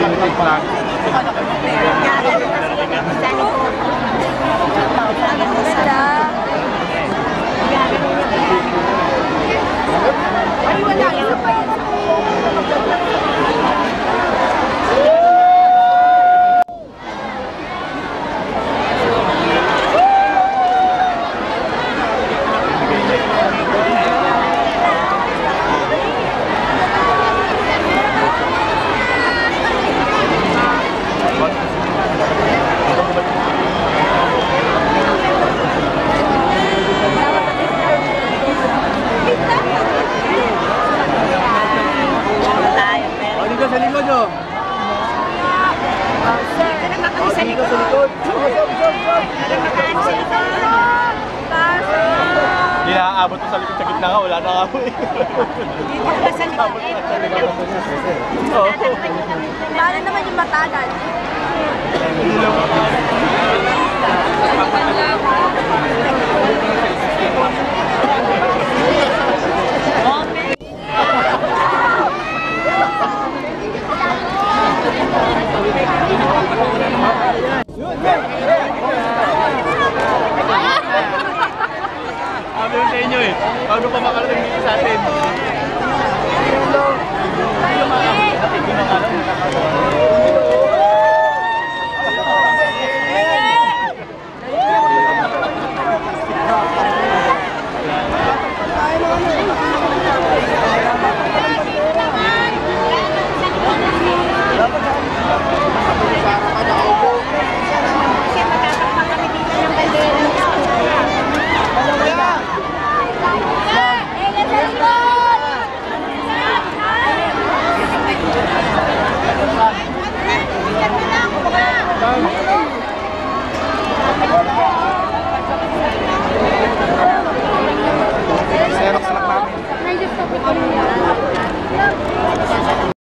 Ay, wala. Isa pa yun. Sa likod, oh. Sir, nagmakain sa likod. Nagmakain sa likod. Hindi nakaabot ko sa likod, sa gitna ka, wala na ako eh. Dito ka sa likod. Paano naman yung matagal? Teka